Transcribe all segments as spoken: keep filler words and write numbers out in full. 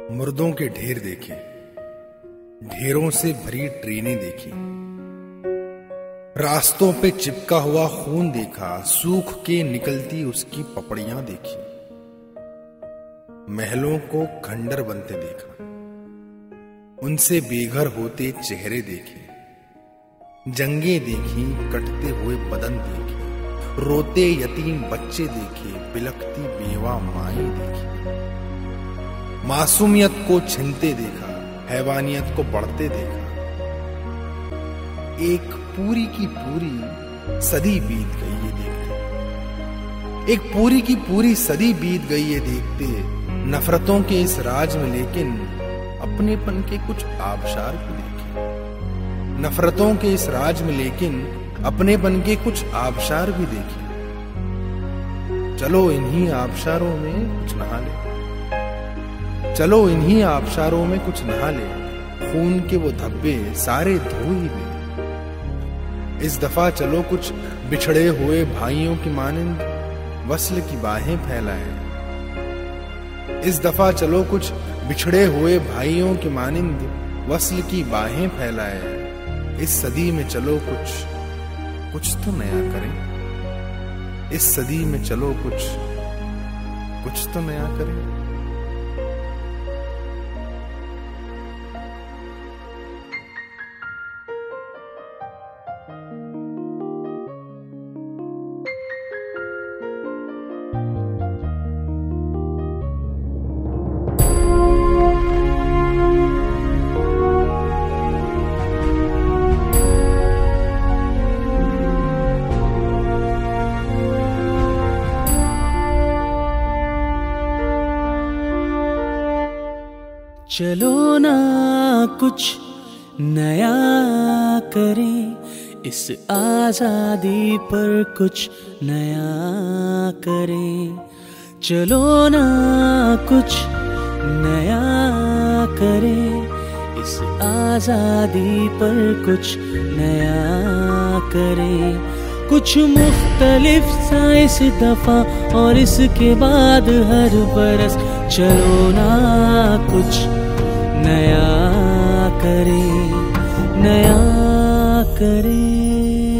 मुर्दों के ढेर देखे, ढेरों से भरी ट्रेनें देखी, रास्तों पे चिपका हुआ खून देखा, सूख के निकलती उसकी पपड़ियां देखी, महलों को खंडर बनते देखा, उनसे बेघर होते चेहरे देखे, जंगें देखी, कटते हुए बदन देखे, रोते यतीम बच्चे देखे, बिलखती बेवा माएं देखी, मासूमियत को छिनते देखा, हैवानियत को बढ़ते देखा। एक पूरी की पूरी सदी बीत गई ये देखते, एक पूरी की पूरी सदी बीत गई ये देखते, नफरतों के इस राज में लेकिन अपनेपन के कुछ आबशार भी देखे, नफरतों के इस राज में लेकिन अपनेपन के कुछ आबशार भी देखे। चलो इन्हीं आबशारों में कुछ नहा ले, चलो इन्हीं आबशारों में कुछ नहा ले, खून के वो धब्बे सारे धो ही दे। इस दफा चलो कुछ बिछड़े हुए भाइयों की मानिंद वस्ल की बाहें फैलाएं, इस दफा चलो कुछ बिछड़े हुए भाइयों की मानिंद वस्ल की बाहें फैलाएं। इस सदी में चलो कुछ कुछ तो नया करें, इस सदी में चलो कुछ कुछ तो नया करें। चलो ना कुछ नया करें, इस आजादी पर कुछ नया करें। चलो ना कुछ नया करें, इस आजादी पर कुछ नया करें। कुछ मुख्तलिफ सा इस दफा और इसके बाद हर बरस। चलो ना कुछ नया करें, नया करें,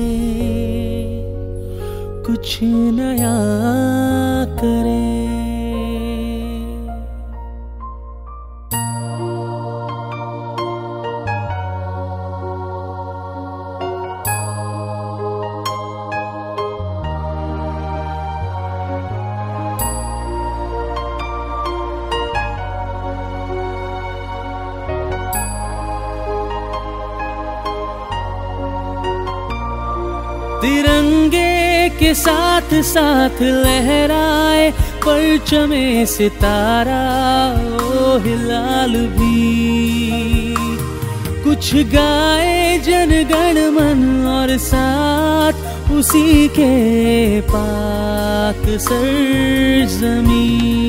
कुछ नया करें। तिरंगे के साथ साथ लहराए परचमे सितारा ओ हिलाल भी। कुछ गाए जनगण मन और साथ उसी के पाक सरजमी।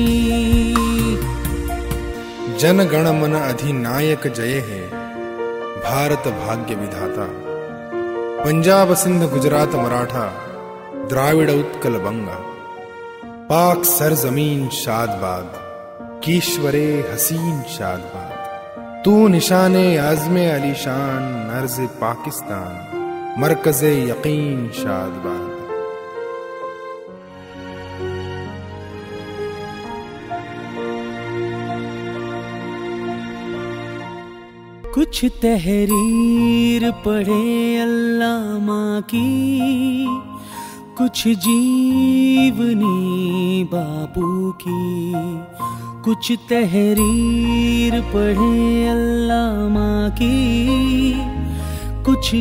जनगण मन अधिनायक जय है, भारत भाग्य विधाता। पंजाब सिंध गुजरात मराठा, द्राविड़ उत्कल बंगा। पाक सरजमीन शादबाद, कीश्वरे हसीन शादबाद। तू निशाने आज़मे अलीशान, नर्ज़ पाकिस्तान, मरकज़े यकीन शादबाद। कुछ तहरीर पढ़े अल्लामा की, कुछ जीवनी बापू की। कुछ तहरीर पढ़े अल्लामा की, कुछ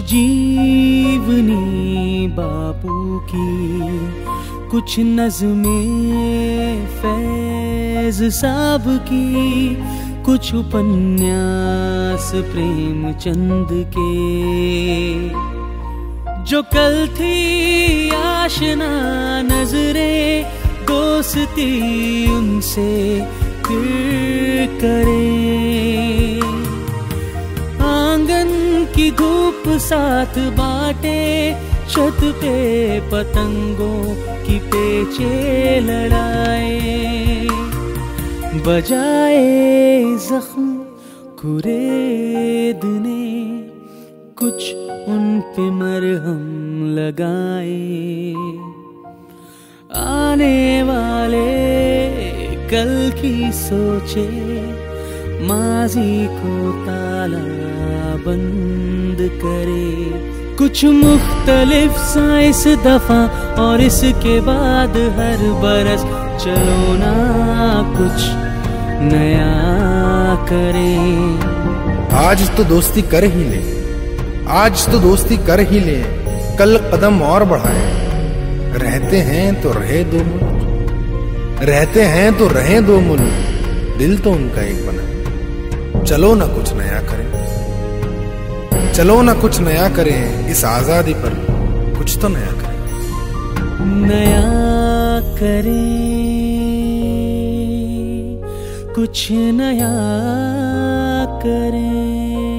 जीवनी बापू की। कुछ नज़्में फैज़ साहब की, कुछ उपन्यास प्रेमचंद के। जो कल थी आशना नजरें, दोस्ती उनसे फिर करें। आंगन की धूप साथ बाटे, छत पे पतंगों की पेचे लड़ाए। बजाए जख्म कुरेद ने, कुछ उन पे मरहम लगाए। आने वाले कल की सोचे, माजी को ताला बंद करे। कुछ मुख्तलिफ सा इस दफा और इसके बाद हर बरस, चलो ना कुछ नया करें। आज तो दोस्ती कर ही ले, आज तो दोस्ती कर ही ले, कल कदम और बढ़ाए। रहते हैं तो रहे दो मुल्क, रहते हैं तो रहे दो मुल्क, दिल तो उनका एक बना। चलो ना कुछ नया करें, चलो ना कुछ नया करें, इस आजादी पर कुछ तो नया करें। नया करें, कुछ नया करें।